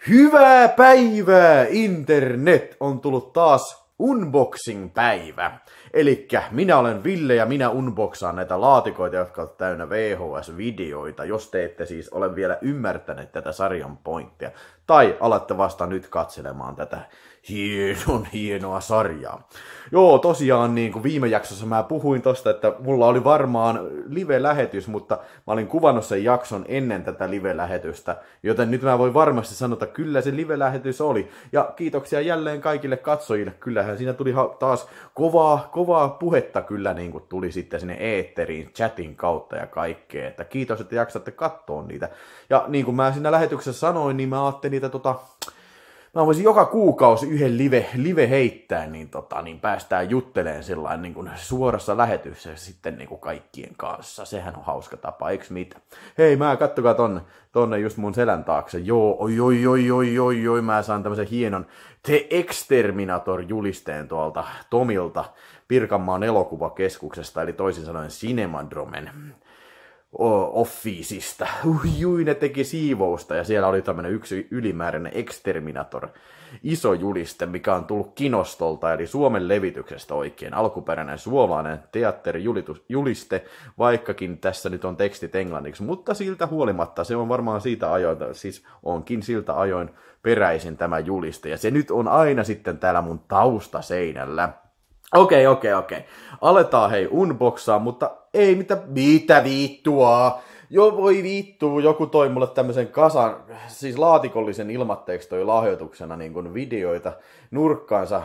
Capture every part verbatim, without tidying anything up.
Hyvää päivää, internet! On tullut taas unboxing-päivä. Elikkä minä olen Ville ja minä unboxaan näitä laatikoita, jotka ovat täynnä V H S-videoita, jos te ette siis ole vielä ymmärtäneet tätä sarjan pointtia. Tai alatte vasta nyt katselemaan tätä hienon hienoa sarjaa. Joo, tosiaan niin kuin viime jaksossa mä puhuin tosta, että mulla oli varmaan live-lähetys, mutta mä olin kuvannut sen jakson ennen tätä live-lähetystä, joten nyt mä voin varmasti sanoa, että kyllä se live-lähetys oli. Ja kiitoksia jälleen kaikille katsojille, kyllähän siinä tuli taas kovaa, kovaa puhetta kyllä niin kuin tuli sitten sinne eetteriin, chatin kautta ja kaikkea, että kiitos, että jaksatte katsoa niitä. Ja niin kuin mä siinä lähetyksessä sanoin, niin mä ajattelin niitä tota... Mä voisin joka kuukausi yhden live, live heittää, niin, tota, niin päästään jutteleen sellainen niin kuin suorassa lähetyksessä sitten niin kuin kaikkien kanssa. Sehän on hauska tapa, eiks mitä? Hei, mä kattokaa tonne, tonne just mun selän taakse. Joo, oi, oi, oi, oi, oi, oi, mä saan tämmösen hienon The Exterminator-julisteen tuolta Tomilta Pirkanmaan elokuvakeskuksesta, eli toisin sanoen Cinemadromen Officeista. Ui, ne teki siivousta ja siellä oli tämmönen yksi ylimääräinen Exterminator iso juliste, mikä on tullut Kinostolta, eli Suomen levityksestä oikein. Alkuperäinen suomalainen teatterijuliste, vaikkakin tässä nyt on tekstit englanniksi, mutta siltä huolimatta se on varmaan siitä ajoin, siis onkin siltä ajoin peräisin tämä juliste, ja se nyt on aina sitten täällä mun taustaseinällä. Okei, okei, okei. Aletaan hei unboxaa, mutta ei mitä, mitä viittua. Joo, voi vittua, joku toi mulle tämmösen kasan, siis laatikollisen ilmatteeksi toi lahjoituksena niin kuin videoita nurkkaansa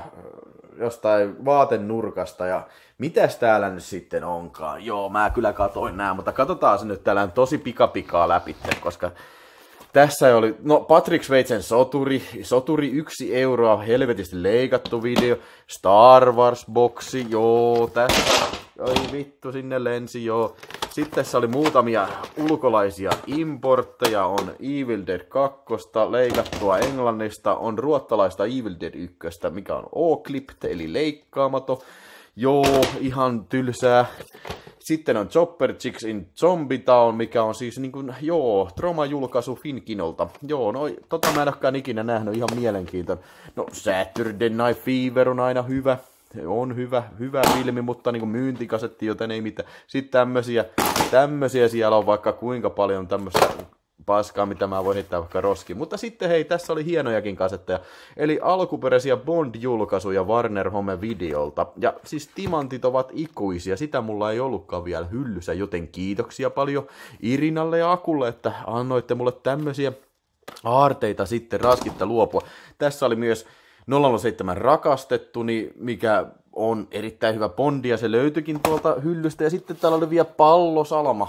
jostain vaatenurkasta ja mitäs täällä nyt sitten onkaan. Joo, mä kyllä katoin nää, mutta katsotaan se nyt täällä tosi pikapikaa läpi, koska tässä oli, no Patrick Sveitsen soturi, soturi yksi euroa, helvetisti leikattu video, Star Wars boksi, joo, tässä, oi vittu sinne lensi, joo. Sitten tässä oli muutamia ulkolaisia importteja, on Evil Dead kaksi, leikattua englannista, on ruottalaista Evil Dead yksi, mikä on O-clipped, eli leikkaamaton, joo, ihan tylsää. Sitten on Chopper Chicks in Zombie Town, mikä on siis niin kuin, joo, Troma-julkaisu Finkinolta. Joo, no tota mä en olekaan ikinä nähnyt, ihan mielenkiintoinen. No Saturday Night Fever on aina hyvä, on hyvä, hyvä filmi, mutta niin kuin myyntikasetti, joten ei mitään. Sitten tämmösiä, tämmösiä siellä on vaikka kuinka paljon tämmöistä paskaa, mitä mä voin heittää vaikka roskiin. Mutta sitten hei, tässä oli hienojakin kasetteja. Eli alkuperäisiä Bond-julkaisuja Warner Home-videolta. Ja siis timantit ovat ikuisia, sitä mulla ei ollutkaan vielä hyllyssä, joten kiitoksia paljon Irinalle ja Akulle, että annoitte mulle tämmöisiä aarteita sitten raskitta luopua. Tässä oli myös nolla nolla seitsemän rakastettu, mikä on erittäin hyvä Bondi, ja se löytyikin tuolta hyllystä. Ja sitten täällä oli vielä Pallosalma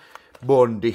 Bondi,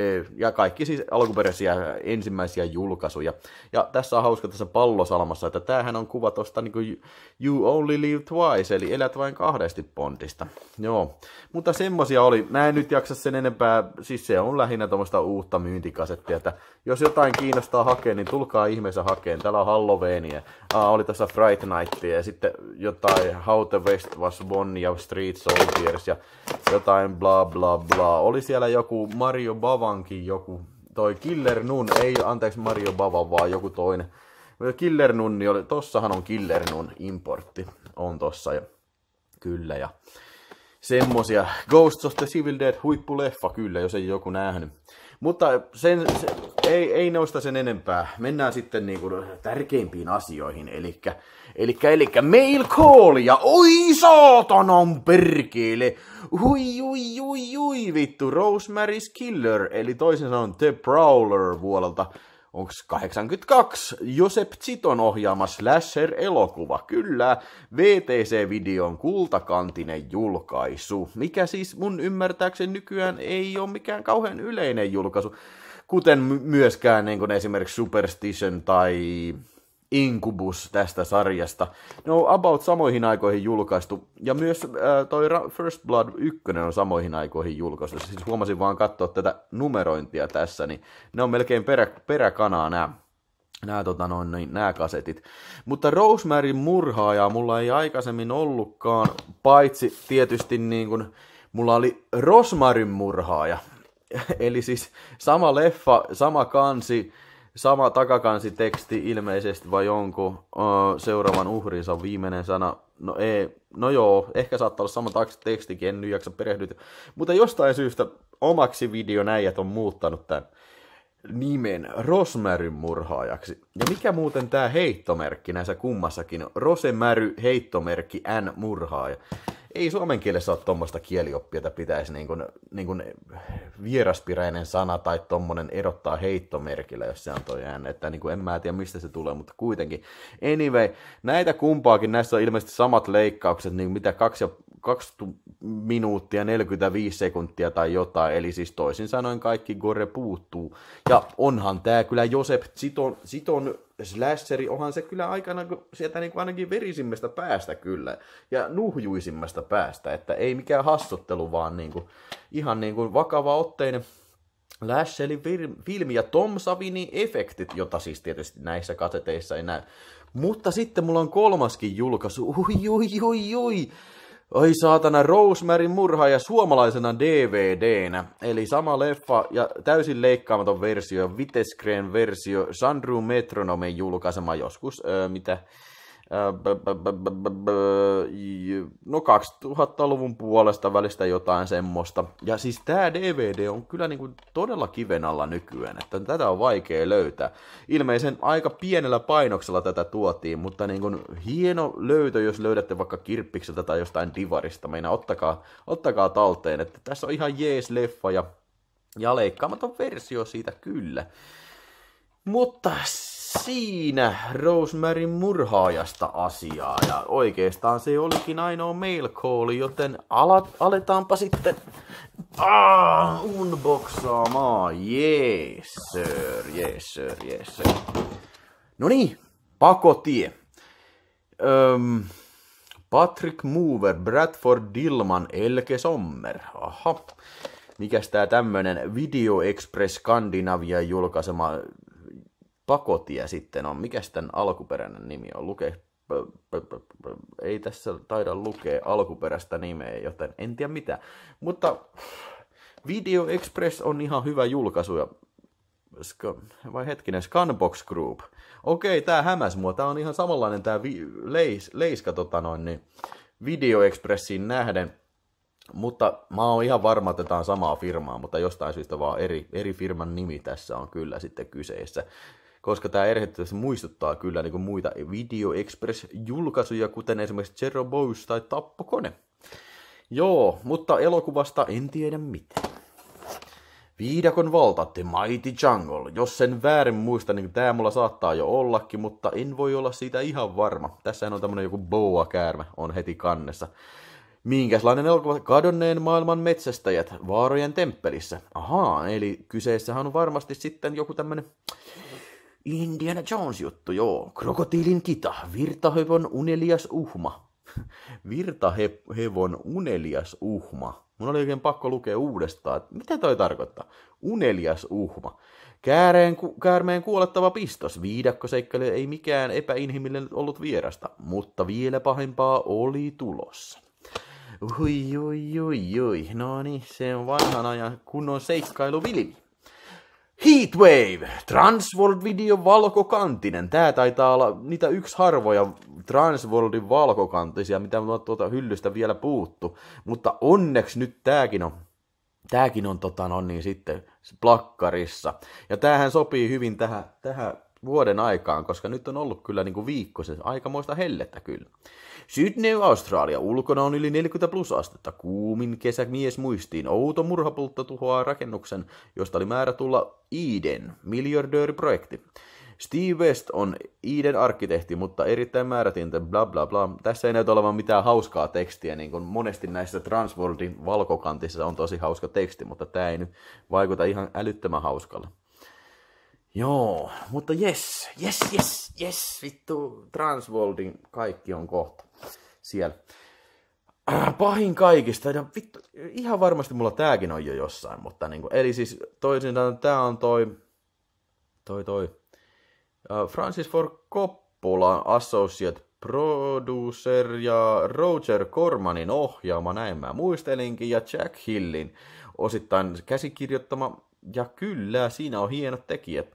ja kaikki siis alkuperäisiä ensimmäisiä julkaisuja. Ja tässä on hauska tässä Pallosalmassa, että tämähän on kuva tosta niin kuin You Only Live Twice, eli elät vain kahdesti Bondista. Joo, mutta semmosia oli. Mä en nyt jaksa sen enempää, siis se on lähinnä tommoista uutta myyntikasettia, että jos jotain kiinnostaa hakea, niin tulkaa ihmeessä hakeen. Täällä on Halloweenia, ah, oli tässä Fright Nightia, ja sitten jotain How the West Was Won ja Street Soldiers, ja jotain bla bla bla. Oli siellä joku Mario Bavankin joku, toi Killer Nun, ei anteeksi Mario Bavan, vaan joku toinen. Killer Nunni oli, tossahan on Killer Nun importti, on tossa ja kyllä ja semmosia. Ghosts of the Civil Dead huippuleffa kyllä, jos ei joku nähnyt. Mutta sen, se, ei, ei noista sen enempää. Mennään sitten niinku tärkeimpiin asioihin, elikkä, elikkä, elikkä mail call ja oi saatanan perkele. Hui, ui, ui, ui, vittu, Rosemary's Killer, eli toisin sanoen The Prowler vuodelta, onks kahdeksankymmentäkaksi, Josep Ziton ohjaama slasher-elokuva, kyllä, V T C-videon kultakantinen julkaisu, mikä siis mun ymmärtääkseni nykyään ei ole mikään kauhean yleinen julkaisu, kuten myöskään niin kuin esimerkiksi Superstition tai Incubus tästä sarjasta. Ne on about samoihin aikoihin julkaistu. Ja myös äh, toi First Blood yksi on samoihin aikoihin julkaistu. Siis huomasin vaan katsoa tätä numerointia tässä, niin ne on melkein perä, peräkanaa nämä. Nämä, tota noin, niin, nämä kasetit. Mutta Rosemaryn murhaaja mulla ei aikaisemmin ollutkaan, paitsi tietysti niin kuin, mulla oli Rosemaryn murhaaja. Eli siis sama leffa, sama kansi, sama takakansiteksti ilmeisesti vai onko uh, seuraavan uhrinsa viimeinen sana. No ei, no joo, ehkä saattaa olla sama tekstikin, en nyt jaksa perehdytä. Mutta jostain syystä omaksi videonäijät on muuttanut tämän nimen Rosemary murhaajaksi. Ja mikä muuten tää heittomerkki näissä kummassakin on? Rosemary heittomerkki N murhaaja. Ei suomen kielessä ole tuommoista kielioppia, että pitäisi niin kuin, niin kuin vieraspiräinen sana tai tommonen erottaa heittomerkillä, jos se on toi N. Että niin kuin en mä tiedä mistä se tulee, mutta kuitenkin. Anyway, näitä kumpaakin, näissä on ilmeisesti samat leikkaukset, niin mitä kaksi, kaksi minuuttia, neljäkymmentäviisi sekuntia tai jotain. Eli siis toisin sanoen kaikki gore puuttuu. Ja onhan tää kyllä Josep Siton, Siton slasheri, onhan se kyllä aikana sieltä niin kuin ainakin verisimmästä päästä kyllä. Ja nuhjuisimmasta päästä, että ei mikään hassuttelu, vaan niin kuin, ihan niin kuin vakava otteinen Lash-filmi ja Tom Savinin efektit, jota siis tietysti näissä kaseteissa ei näy. Mutta sitten mulla on kolmaskin julkaisu. Ui, ui, ui, ui. Oi saatana, Rosemaryn murhaaja suomalaisena D V D:nä. Eli sama leffa ja täysin leikkaamaton versio, Vitescreen versio, Sandru Metronomen julkaisema joskus, öö, mitä... no kaksituhattaluvun puolesta välistä jotain semmoista. Ja siis tää D V D on kyllä niinku todella kiven alla nykyään, että tätä on vaikea löytää. Ilmeisen aika pienellä painoksella tätä tuotiin, mutta niinku hieno löytö, jos löydätte vaikka kirppikseltä tai jostain divarista. Meina ottakaa, ottakaa talteen, että tässä on ihan jees leffa ja, ja leikkaamaton versio siitä kyllä. Mutta siinä Rosemaryn murhaajasta asiaa, ja oikeastaan se olikin ainoa mail call, joten alat, aletaanpa sitten ah, unboxaamaan. Yes sir, yes sir, yes sir. No niin, pakotie. Öm, Patrick Mover, Bradford Dillman, Elke Sommer. Aha. Mikäs tää tämmönen Video Express Skandinavia julkaisema pakotie sitten on? Mikäs tän alkuperäinen nimi on? Lukee... Ei tässä taida lukea alkuperäistä nimeä, joten en tiedä mitä. Mutta Video Express on ihan hyvä julkaisu. Ja... Vai hetkinen, Scanbox Group. Okei, tää hämäs mua. Tää on ihan samanlainen tää vi... leis... leiska tota noin, niin Video Expressiin nähden. Mutta mä oon ihan varma, että tää on samaa firmaa, mutta jostain syystä vaan eri, eri firman nimi tässä on kyllä sitten kyseessä. Koska tää erhettävästi muistuttaa kyllä niin kuin muita Video Express-julkaisuja, kuten esimerkiksi Zero Boys tai Tappokone. Joo, mutta elokuvasta en tiedä mitään. Viidakon valta, The Mighty Jungle. Jos sen väärin muista, niin tää mulla saattaa jo ollakin, mutta en voi olla siitä ihan varma. Tässähän on tämmönen joku boa-käärme, on heti kannessa. Minkäslainen elokuva? Kadonneen maailman metsästäjät, Vaarojen temppelissä. Ahaa, eli kyseessähän on varmasti sitten joku tämmönen Indiana Jones-juttu, joo. Krokotiilin kita, virtahevon unelias uhma. Virtahevon unelias uhma. Mun oli oikein pakko lukea uudestaan, että mitä toi tarkoittaa? Unelias uhma. Kääreen, ku, käärmeen kuolettava pistos. Viidakkoseikkailu ei mikään epäinhimillinen ollut vierasta, mutta vielä pahempaa oli tulossa. Ui, ui, ui, ui. No niin, se on vanhan ajan kunnon seikkailuvilmi. Heatwave, Transworld-video valkokantinen. Tää taitaa olla niitä yksi harvoja Transworldin valkokantisia, mitä on tuota hyllystä vielä puuttu. Mutta onneksi nyt tääkin on, tääkin on tota, no niin, sitten plakkarissa. Ja tämähän sopii hyvin tähän, tähän vuoden aikaan, koska nyt on ollut kyllä niin kuin viikkoisen aikamoista hellettä kyllä. Sydney, Australia. Ulkona on yli neljäkymmentä plus astetta. Kuumin kesä mies muistiin. Outo murhapultta tuhoaa rakennuksen, josta oli määrä tulla Eden, miljardööriprojekti. Steve West on Eden arkkitehti, mutta erittäin määrätintä, bla bla bla. Tässä ei näytä olevan mitään hauskaa tekstiä, niin kuin monesti näissä Transworldin valkokantissa on tosi hauska teksti, mutta tämä ei nyt vaikuta ihan älyttömän hauskalle. Joo, mutta jes, jes, jes, jes, vittu, Transworldin kaikki on kohta siellä. Äh, pahin kaikista, ja vittu, ihan varmasti mulla tääkin on jo jossain, mutta niinku, eli siis toisin sanoen tää on toi, toi, toi, uh, Francis Ford Coppola, associate producer ja Roger Cormanin ohjaama, näin mä muistelinkin, ja Jack Hillin osittain käsikirjoittama. Ja kyllä, siinä on hienot tekijät.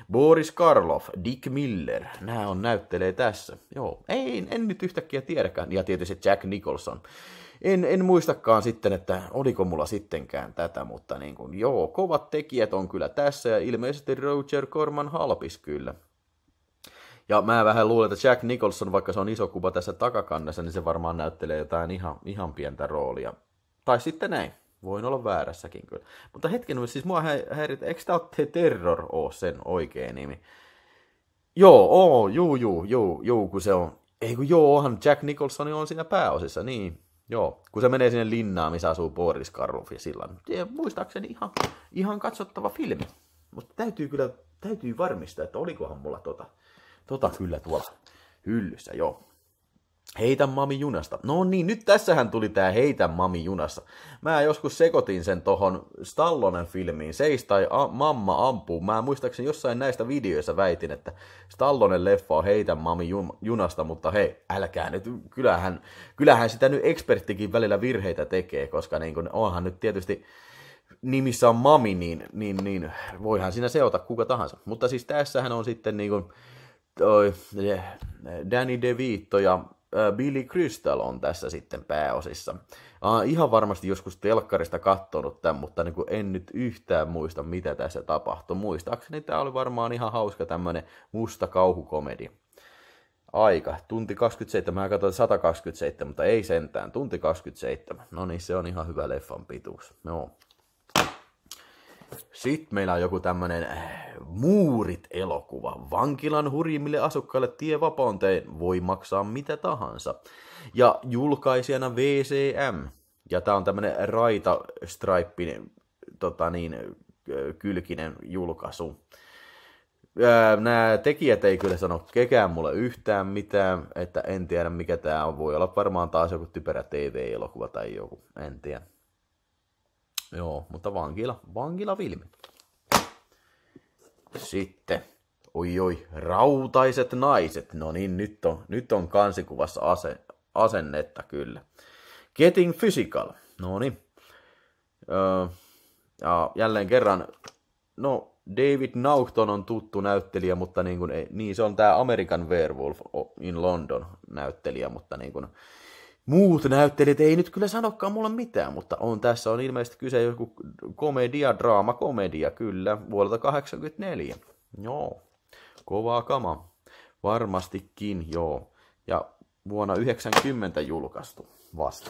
Boris Karloff, Dick Miller, nämä on näyttelee tässä. Joo, ei, en nyt yhtäkkiä tiedäkään. Ja tietysti Jack Nicholson. En, en muistakaan sitten, että oliko mulla sittenkään tätä, mutta niin kuin, joo, kovat tekijät on kyllä tässä ja ilmeisesti Roger Corman halpis kyllä. Ja mä vähän luulen, että Jack Nicholson, vaikka se on iso kuva tässä takakannessa, niin se varmaan näyttelee jotain ihan, ihan pientä roolia. Tai sitten näin. Voin olla väärässäkin kyllä. Mutta hetken, siis mua häirit, eikö tää ole The Terror ole sen oikea nimi? Joo, oo, juu, juu, juu, juu, kun se on, ei kun joo, onhan Jack Nicholson on siinä pääosissa, niin, joo. Kun se menee sinne linnaan, missä asuu Boris Karloff ja sillä ja muistaakseni ihan, ihan katsottava filmi. Mutta täytyy kyllä, täytyy varmistaa, että olikohan mulla tota, tota kyllä tuolla hyllyssä, joo. Heitä mami junasta. No niin, nyt tässähän tuli tää Heitä mami junassa. Mä joskus sekoitin sen tohon Stallonen filmiin, Seis tai a- mamma ampuu. Mä muistaakseni jossain näistä videoissa väitin, että Stallonen leffa on Heitä mami jun- junasta, mutta hei, älkää nyt, kyllähän, kyllähän sitä nyt eksperttikin välillä virheitä tekee, koska niin kun, onhan nyt tietysti nimissä on mami, niin, niin, niin voihan siinä seota kuka tahansa. Mutta siis tässähän on sitten niin kun, toi, Danny DeVito ja Billy Crystal on tässä sitten pääosissa. Uh, ihan varmasti joskus telkkarista katsonut tämän, mutta niin kuin en nyt yhtään muista, mitä tässä tapahtui. Muistaakseni tämä oli varmaan ihan hauska tämmönen musta kauhukomedia. Aika, tunti kaksikymmentäseitsemän, mä katsoin sata kaksikymmentäseitsemän, mutta ei sentään, tunti kaksikymmentäseitsemän. No niin, se on ihan hyvä leffan pituus. Joo. Sitten meillä on joku tämmönen Muurit-elokuva. Vankilan hurjimmille asukkaille tie vapauteen voi maksaa mitä tahansa. Ja julkaisijana V C M. Ja tää on tämmönen raita-stripinen, tota niin, kylkinen julkaisu. Nämä tekijät ei kyllä sano kekään mulle yhtään mitään, että en tiedä mikä tää on. Voi olla varmaan taas joku typerä T V-elokuva tai joku, en tiedä. Joo, mutta vankila, vankila-filmi. Sitten, oi oi, rautaiset naiset. No niin, nyt on, nyt on kansikuvassa ase, asennetta kyllä. Getting Physical. No niin. Öö, ja jälleen kerran, no David Naughton on tuttu näyttelijä, mutta niin, kuin, niin se on tää American Werewolf in London näyttelijä, mutta niin kuin, muut näyttelijät ei nyt kyllä sanokaan mulle mitään, mutta on tässä on ilmeisesti kyse joku komedia, draama-komedia, kyllä, vuodelta kahdeksankymmentäneljä. Joo, kovaa kama. Varmastikin, joo. Ja vuonna yhdeksänkymmentä julkaistu vasta.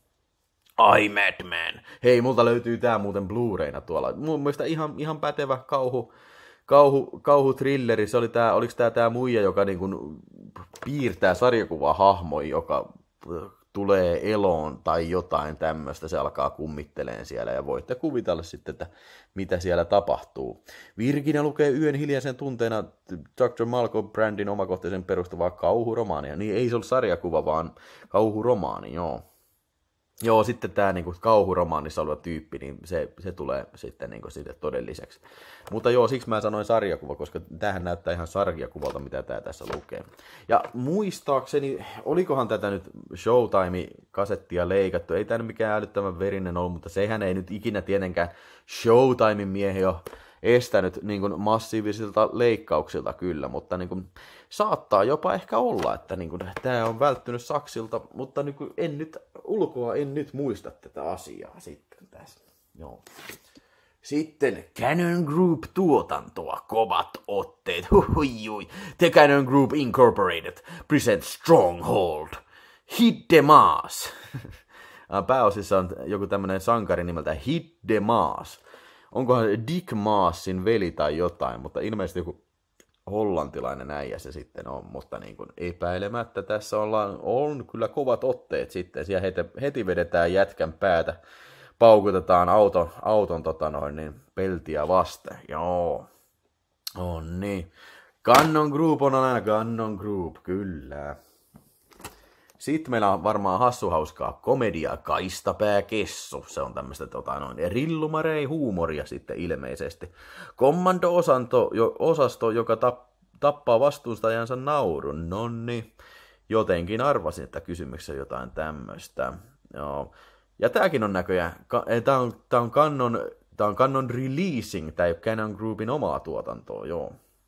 Ai Madman. Hei, multa löytyy tää muuten Blu-rayna tuolla. Mun mielestä ihan, ihan pätevä kauhu, kauhu, kauhutrilleri. Se oli tää, oliks tää tää muija, joka niin kuin piirtää sarjakuvaa hahmoja, joka tulee eloon tai jotain tämmöistä, se alkaa kummitteleen siellä ja voitte kuvitella sitten, että mitä siellä tapahtuu. Virginia lukee Yön hiljaisen tunteena doktor Malcolm Brandin omakohtaisen perustuvaa kauhuromaania. Niin ei se ole sarjakuva, vaan kauhuromaani, joo. Joo, sitten tämä niinku kauhuromaanissa oleva tyyppi, niin se, se tulee sitten niinku siitä todelliseksi. Mutta joo, siksi mä sanoin sarjakuva, koska tämähän näyttää ihan sarjakuvalta, mitä tämä tässä lukee. Ja muistaakseni, olikohan tätä nyt Showtime-kasettia leikattu, ei tämä mikään älyttömän verinen ollut, mutta sehän ei nyt ikinä tietenkään Showtimen miehen jo estänyt niin kuin massiivisilta leikkauksilta kyllä, mutta niin kuin, saattaa jopa ehkä olla, että niin kuin, tämä on välttynyt saksilta, mutta niin kuin, en nyt, ulkoa en nyt muista tätä asiaa sitten tässä. Joo. Sitten Canon Group-tuotantoa, kovat otteet, huhuijui. The Canon Group Incorporated presents Stronghold, Hit the Mass. Pääosissa on joku tämmöinen sankari nimeltä Hit the Mass. Onkohan Dick Maasin veli tai jotain, mutta ilmeisesti joku hollantilainen äijä se sitten on, mutta niin kuin epäilemättä tässä ollaan, on kyllä kovat otteet sitten, siellä heti, heti vedetään jätkän päätä, paukutetaan auton, auton tota noin, niin peltiä vasten, joo, on niin. Canon Group on aina Canon Group, kyllä. Sitten meillä on varmaan hassuhauskaa komedia Kaistapää-kessu. Se on tämmöistä tota, noin rillumarei huumoria sitten ilmeisesti. Kommando-osasto, joka tap, tappaa vastustajansa naurun. Nonni, jotenkin arvasin, että kysymyksessä on jotain tämmöistä. Joo. Ja tääkin on näköjään, tää on, tää on Canon, tää on Canon Releasing, tää ei ole Canon Groupin omaa tuotantoa, joo.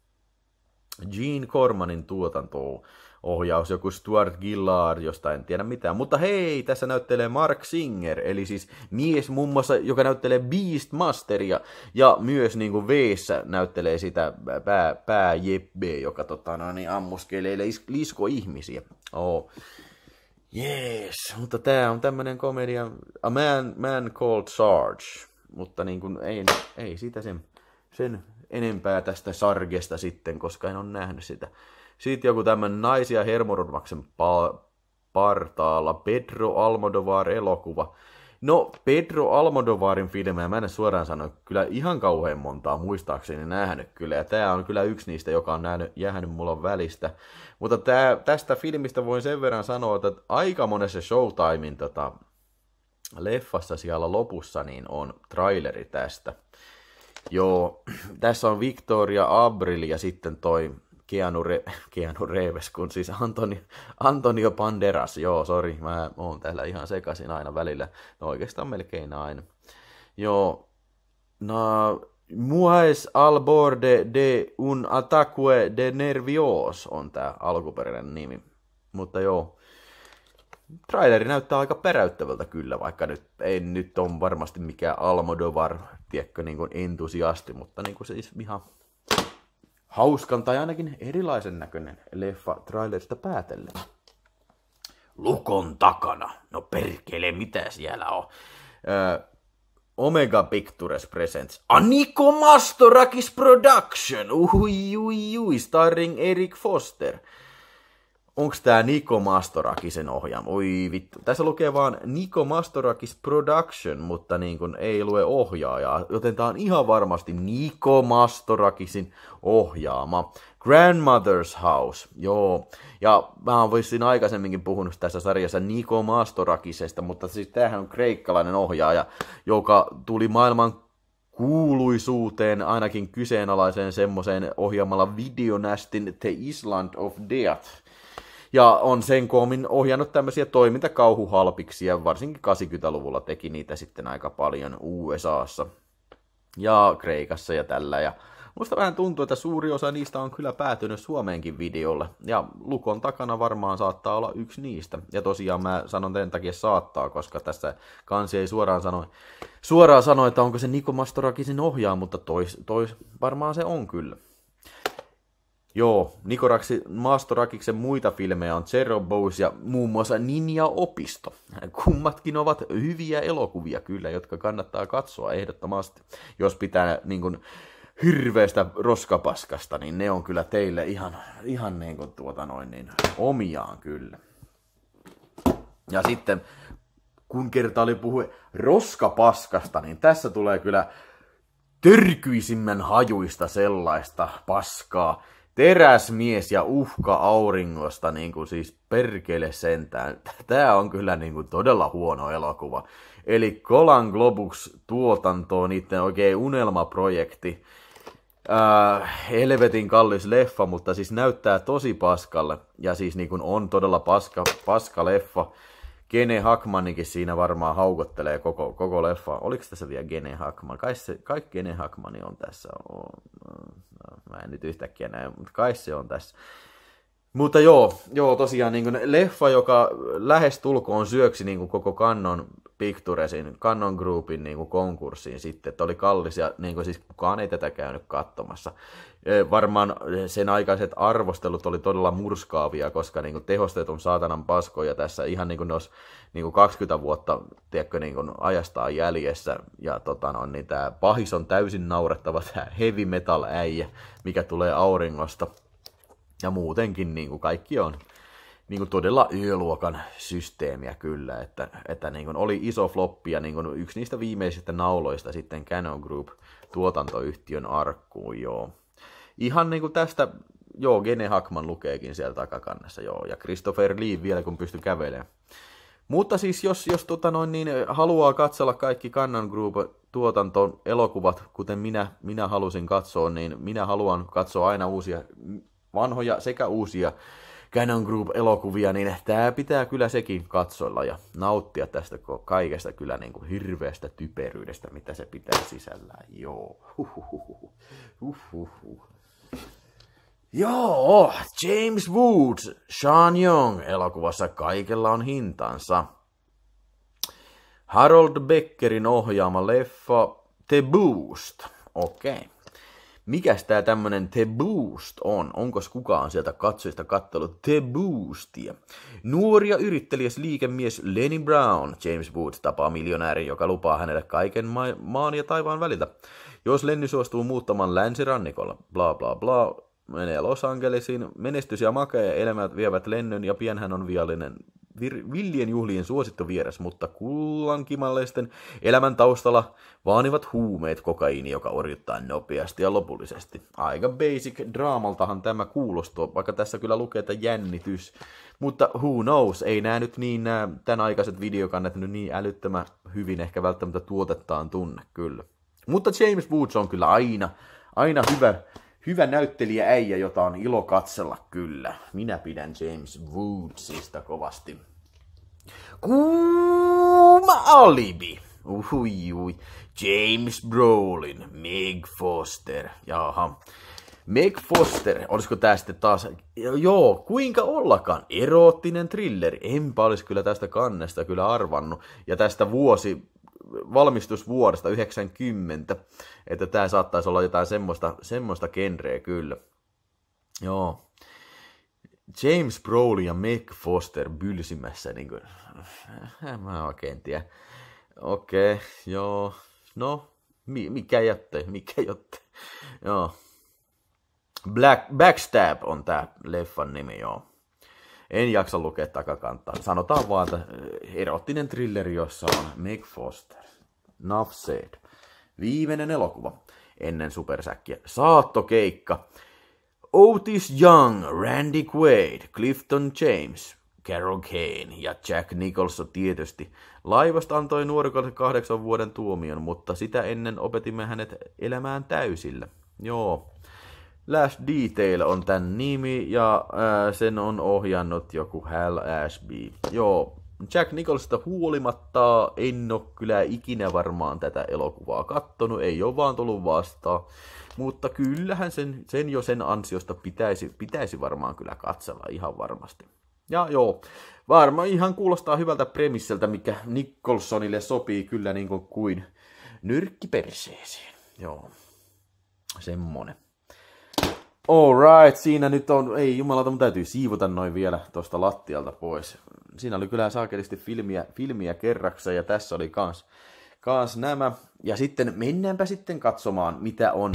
Gene Cormanin tuotanto, ohjaus joku Stuart Gillard, josta en tiedä mitään. Mutta hei, tässä näyttelee Mark Singer, eli siis mies muun muassa, joka näyttelee Beastmasteria, ja myös niin kuin V:ssä näyttelee sitä pää, pää Jeppe, joka tota, no, niin ammuskelee lisko-ihmisiä. Oh. Jees, mutta tää on tämmönen komedia, A Man, Man Called Sarge, mutta niin kuin ei, ei siitä sen, sen enempää tästä Sargesta sitten, koska en ole nähnyt sitä. Sitten joku tämmönen naisia hermorudmaksen pa- partaalla, Pedro Almodovar-elokuva. No, Pedro Almodovarin filmejä mä en suoraan sano kyllä ihan kauhean montaa muistaakseni nähnyt kyllä. Ja tää on kyllä yksi niistä, joka on nähnyt, jäänyt mulla välistä. Mutta tää, tästä filmistä voin sen verran sanoa, että aika monessa Showtimein tota, leffassa siellä lopussa niin on traileri tästä. Joo, tässä on Victoria Abril ja sitten toi Keanu, Re- Keanu Reeves, kun siis Antonio, Antonio Banderas. Joo, sori, mä oon täällä ihan sekaisin aina välillä. No oikeastaan melkein aina. Joo, no, Mues al borde de un ataque de nervios on tää alkuperäinen nimi. Mutta joo, traileri näyttää aika peräyttävältä kyllä, vaikka nyt ei nyt on varmasti mikään Almodovar, tiedätkö, niin kuin entusiasti, mutta niin kuin siis ihan hauskan tai ainakin erilaisen näköinen leffa trailerista päätellen. Lukon takana. No perkele, mitä siellä on? Öö, Omega Pictures Presents Aniko Mastorakis Production. Ui, ui, ui, starring Eric Foster. Onks tää Niko Mastorakisen ohjaama? Oi vittu. Tässä lukee vaan Niko Mastorakis Production, mutta niin kun ei lue ohjaajaa. Joten tää on ihan varmasti Niko Mastorakisin ohjaama. Grandmother's House. Joo. Ja mä voisin aikaisemminkin puhunut tässä sarjassa Niko Mastorakisesta, mutta siis tämähän on kreikkalainen ohjaaja, joka tuli maailman kuuluisuuteen, ainakin kyseenalaiseen semmoiseen ohjaamalla videonästin The Island of Death. Ja on sen koomin ohjannut tämmöisiä toimintakauhuhalpiksia, varsinkin kahdeksankymmentäluvulla teki niitä sitten aika paljon U S A:ssa ja Kreikassa ja tällä. Ja musta vähän tuntuu, että suuri osa niistä on kyllä päätynyt Suomeenkin videolle. Ja Lukon takana varmaan saattaa olla yksi niistä. Ja tosiaan mä sanon tämän takia saattaa, koska tässä kansi ei suoraan sano, suoraan sano että onko se Niko Mastorakisin ohjaa, mutta tois, tois, varmaan se on kyllä. Joo, Niko Mastorakiksen muita filmejä on Zero Bows ja muun muassa Ninja-opisto. Kummatkin ovat hyviä elokuvia kyllä, jotka kannattaa katsoa ehdottomasti. Jos pitää niin kuin hirveästä roskapaskasta, niin ne on kyllä teille ihan, ihan niin kuin tuota noin niin omiaan kyllä. Ja sitten, kun kerta oli puhe roskapaskasta, niin tässä tulee kyllä törkyisimmän hajuista sellaista paskaa. Teräsmies ja uhka auringosta, niin kuin siis perkele sentään. Tää on kyllä niin kuin todella huono elokuva. Eli Golan Globus tuotanto, niiden oikein unelmaprojekti. Äh, helvetin kallis leffa, mutta siis näyttää tosi paskalle. Ja siis niin kuin on todella paska, paska leffa. Gene Hackmanikin siinä varmaan haukottelee koko, koko leffa. Oliko tässä vielä Gene Hackman? Kai, se, kai Gene Hackmani on tässä. On, no, mä en nyt yhtäkkiä näe, mutta kai se on tässä. Mutta joo, joo tosiaan niin kuin leffa, joka lähestulkoon syöksi niin kuin koko Cannon Picturesin, Cannon Groupin niin kuin konkurssiin sitten, että oli kallis ja niin kuin siis kukaan ei tätä käynyt katsomassa. Varmaan sen aikaiset arvostelut oli todella murskaavia, koska niin kuin tehosteet on saatanan paskoja tässä ihan niin kuin ne olisi niin kuin kaksikymmentä vuotta tiedätkö, niin kuin ajastaan jäljessä. Ja tota, no, niin tämä pahis on täysin naurettava, tämä heavy metal äijä, mikä tulee auringosta. Ja muutenkin niin kuin kaikki on niin kuin todella yöluokan systeemiä kyllä, että, että niin kuin oli iso floppi ja niin kuin yksi niistä viimeisistä nauloista sitten Cannon Group tuotantoyhtiön arkkuun, joo. Ihan niin kuin tästä, joo, Gene Hackman lukeekin siellä takakannessa, joo, ja Christopher Lee vielä kun pystyy kävelemään. Mutta siis jos, jos tota noin, niin haluaa katsella kaikki Cannon Group tuotanton elokuvat, kuten minä, minä halusin katsoa, niin minä haluan katsoa aina uusia vanhoja sekä uusia Cannon Group-elokuvia, niin tämä pitää kyllä sekin katsoilla ja nauttia tästä kaikesta kyllä niin kuin hirveästä typeryydestä, mitä se pitää sisällään. Joo. Huhhuhuhu. Huhhuhu. Joo, James Woods, Sean Young elokuvassa Kaikella on hintansa. Harold Beckerin ohjaama leffa The Boost. Okei. Okay. Mikäs tää tämmönen The Boost on? Onkos kukaan sieltä katsojista kattellut The Boostia? Nuori ja yrittelijäs liikemies Lenny Brown, James Woods, tapaa miljonäärin, joka lupaa hänelle kaiken ma- maan ja taivaan väliltä. Jos Lenny suostuu muuttamaan länsirannikolla, bla bla bla, menee Los Angelesiin, menestys ja makea elämät vievät Lennyn ja pian hän on viallinen vir- villien juhlien suosittu vieras, mutta kullankimalleisten elämän taustalla vaanivat huumeet, kokaiini, joka orjuttaa nopeasti ja lopullisesti. Aika basic draamaltahan tämä kuulostuu, vaikka tässä kyllä lukee, että jännitys. Mutta who knows, ei nää nyt niin, nää tämän aikaiset videokannet nyt niin älyttömän hyvin ehkä välttämättä tuotettaan tunne, kyllä. Mutta James Woods on kyllä aina, aina hyvä, hyvä näyttelijä äijä, jota on ilo katsella kyllä. Minä pidän James Woodsista kovasti. Kuuma alibi. Ui, ui. James Brolin, Meg Foster. Jaha. Meg Foster, olisiko tää sitten taas, joo, kuinka ollakaan, eroottinen thriller. Enpä olisi kyllä tästä kannesta kyllä arvannut. Ja tästä vuosi, valmistusvuodesta yhdeksänkymmentä, että tää saattaisi olla jotain semmoista, semmoista genreä kyllä. Joo. James Brolin ja Meg Foster bylsimässä, niin kuin, mä en oikein tiedä. Okei, okay, joo, no, mikä jottei, mikä jottei, joo. Black, Backstab on tää leffan nimi, joo. En jaksa lukea takakantaa. Sanotaan vaan, että erottinen thrilleri, jossa on Meg Foster. Nuff said. Viimeinen elokuva ennen supersäkkiä. Saattokeikka. Otis Young, Randy Quaid, Clifton James, Carol Kane ja Jack Nicholson tietysti. Laivasta antoi nuorikolle kahdeksan vuoden tuomion, mutta sitä ennen opetimme hänet elämään täysillä. Joo. Last Detail on tän nimi ja ää, sen on ohjannut joku Hal Ashby. Joo, Jack Nicholsonsta huolimatta en oo kyllä ikinä varmaan tätä elokuvaa kattonut, ei oo vaan tullut vastaan. Mutta kyllähän sen, sen jo sen ansiosta pitäisi, pitäisi varmaan kyllä katsella ihan varmasti. Ja joo, varmaan ihan kuulostaa hyvältä premisseltä, mikä Nicholsonille sopii kyllä niin kuin, kuin nyrkki perseeseen. Joo, semmonen. Alright, siinä nyt on, ei jumalauta, mun täytyy siivota noin vielä tuosta lattialta pois. Siinä oli kyllä saakelisti filmiä, filmiä kerrakseen ja tässä oli kans, kans nämä. Ja sitten mennäänpä sitten katsomaan, mitä on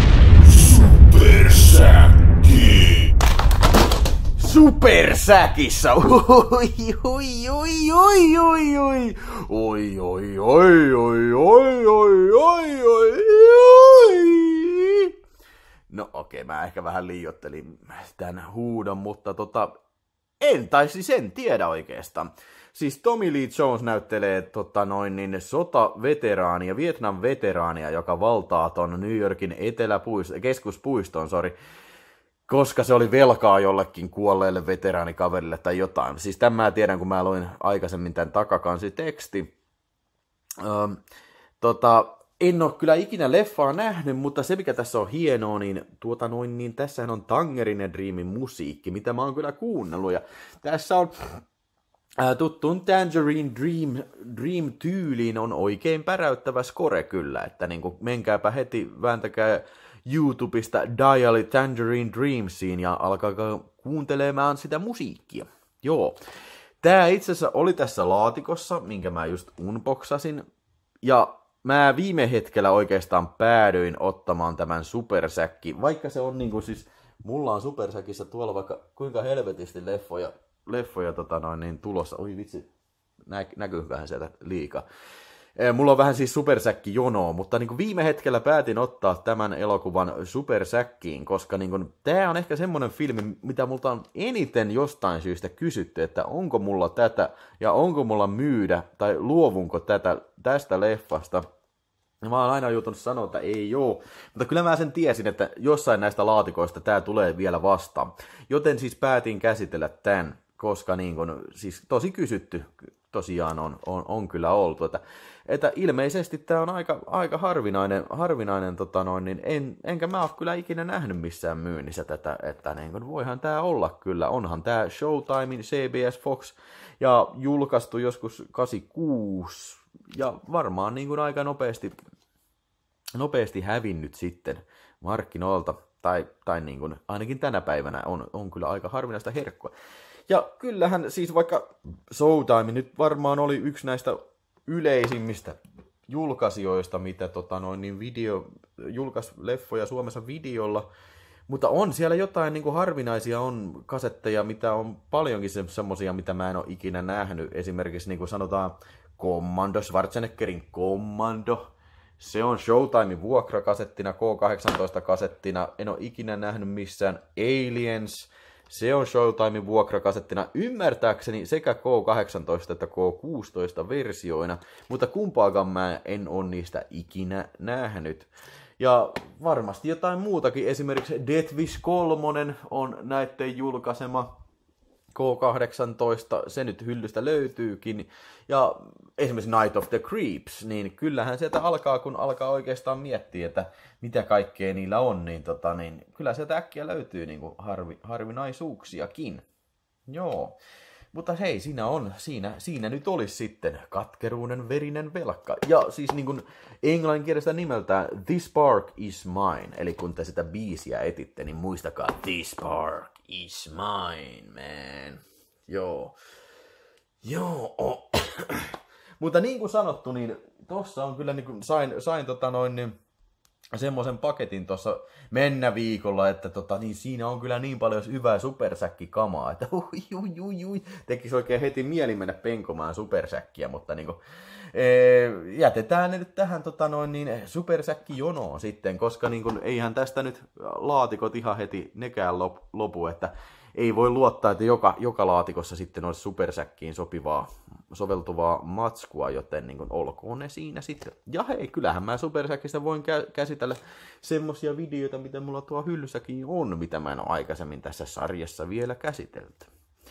Supersäkki! Supersäkissä! Oi, oi, oi, oi, oi, oi, oi, oi, oi, oi, oi, oi, oi, oi, oi. No okei, okay, mä ehkä vähän liioittelin tämän huudon, mutta tota, en tai siis en tiedä oikeastaan. Siis Tommy Lee Jones näyttelee tota noin niin sotaveteraania, Vietnam veteraania, joka valtaa ton New Yorkin eteläpuiston, keskuspuiston, sori, koska se oli velkaa jollekin kuolleelle veteraanikaverille tai jotain. Siis tämän mä tiedän, kun mä luin aikaisemmin tämän takakansiteksti. Öö, tota... En ole kyllä ikinä leffaa nähnyt, mutta se mikä tässä on hienoa, niin, tuota noin, niin tässähän on Tangerine Dreamin musiikki, mitä mä oon kyllä kuunnellut. Ja tässä on ää, tuttuun Tangerine Dream, Dream tyyliin on oikein päräyttävä score kyllä, että niin kuin, menkääpä heti, vääntäkää YouTubesta Dial Tangerine Dreamsiin ja alkaa kuuntelemaan sitä musiikkia. Joo, tää itse asiassa oli tässä laatikossa, minkä mä just unboxasin, ja mä viime hetkellä oikeastaan päädyin ottamaan tämän supersäkki, vaikka se on niinku siis, mulla on supersäkissä tuolla vaikka kuinka helvetisti leffoja, leffoja tota noin niin tulossa, oi vitsi, nä, näkyyköhän sieltä liikaa. Mulla on vähän siis supersäkki jonoa, mutta niinku viime hetkellä päätin ottaa tämän elokuvan supersäkkiin, koska niinku, tää on ehkä semmonen filmi, mitä multa on eniten jostain syystä kysytty, että onko mulla tätä ja onko mulla myydä tai luovunko tätä, tästä leffasta. Mä oon aina joutunut sanoa, että ei joo, mutta kyllä mä sen tiesin, että jossain näistä laatikoista tää tulee vielä vastaan. Joten siis päätin käsitellä tän, koska niin kun, siis tosi kysytty, tosiaan on, on, on kyllä oltu. Että, että ilmeisesti tämä on aika, aika harvinainen, harvinainen tota noin, niin en, enkä mä ole kyllä ikinä nähnyt missään myynnissä tätä, että niin kuin, voihan tämä olla kyllä. Onhan tämä Showtimein C B S Fox ja julkaistu joskus kahdeksankymmentäkuusi ja varmaan niin kuin aika nopeasti, nopeasti hävinnyt sitten markkinoilta. Tai, tai niin kuin, ainakin tänä päivänä on, on kyllä aika harvinaista herkkua. Ja kyllähän siis vaikka Showtime nyt varmaan oli yksi näistä yleisimmistä julkaisijoista, mitä tota noin, niin video, julkaisi leffoja Suomessa videolla, mutta on siellä jotain niin kuin harvinaisia on kasetteja, mitä on paljonkin se, semmosia, mitä mä en ole ikinä nähnyt. Esimerkiksi niin kuin sanotaan Commando, Schwarzeneggerin Commando. Se on Showtimein vuokrakasettina, K kahdeksantoista-kasettina. En ole ikinä nähnyt missään. Aliens. Se on Showtimein vuokrakasettina. Ymmärtääkseni sekä K kahdeksantoista että K kuusitoista versioina. Mutta kumpaakaan mä en ole niistä ikinä nähnyt. Ja varmasti jotain muutakin. Esimerkiksi Death Wish kolme on näitten julkaisema. K kahdeksantoista, se nyt hyllystä löytyykin. Ja esimerkiksi Night of the Creeps, niin kyllähän sieltä alkaa, kun alkaa oikeastaan miettiä, että mitä kaikkea niillä on, niin, tota, niin kyllä sieltä äkkiä löytyy niin kuin harvi, harvinaisuuksiakin. Joo. Mutta hei, siinä on, siinä, siinä nyt olisi sitten katkeruuden verinen velkka. Ja siis niin kuin englanninkielistä nimeltään This Spark is Mine. Eli kun te sitä biisiä etitte, niin muistakaa This Spark is mine, man. Joo. Joo. Oh. Mutta niin kuin sanottu, niin tossa on kyllä niin kuin sain, sain tota noin niin semmoisen paketin tuossa mennä viikolla, että tota, niin siinä on kyllä niin paljon hyvää supersäkkikamaa, että ui, ui, ui, ui, tekisi oikein heti mieli mennä penkomaan supersäkkiä, mutta niin kuin, ee, jätetään ne nyt tähän tota noin, niin supersäkkijonoon sitten, koska niin kuin, eihän tästä nyt laatikot ihan heti nekään lop, lopu, että ei voi luottaa, että joka, joka laatikossa sitten olisi supersäkkiin sopivaa, soveltuvaa matskua, joten niin kuin, olkoon ne siinä sitten. Ja hei, kyllähän mä supersäkistä voin kä- käsitellä semmosia videoita, mitä mulla tuo hyllyssäkin on, mitä mä en ole aikaisemmin tässä sarjassa vielä käsitelty.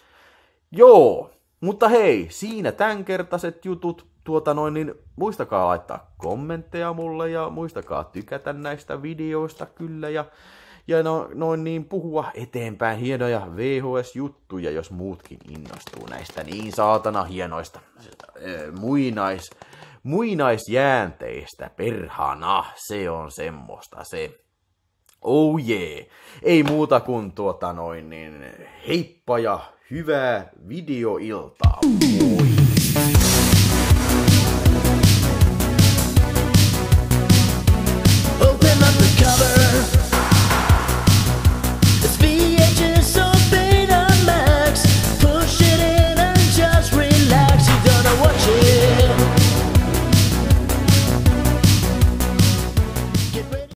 Joo, mutta hei, siinä tämänkertaiset jutut. Tuota noin, niin muistakaa laittaa kommentteja mulle ja muistakaa tykätä näistä videoista kyllä ja Ja no, noin niin puhua eteenpäin hienoja V H S-juttuja, jos muutkin innostuu näistä niin saatana hienoista äh, muinais, muinaisjäänteistä. Perhana, se on semmoista se. Oh yeah. Ei muuta kuin tuota noin niin heippa ja hyvää videoiltaa. Moi.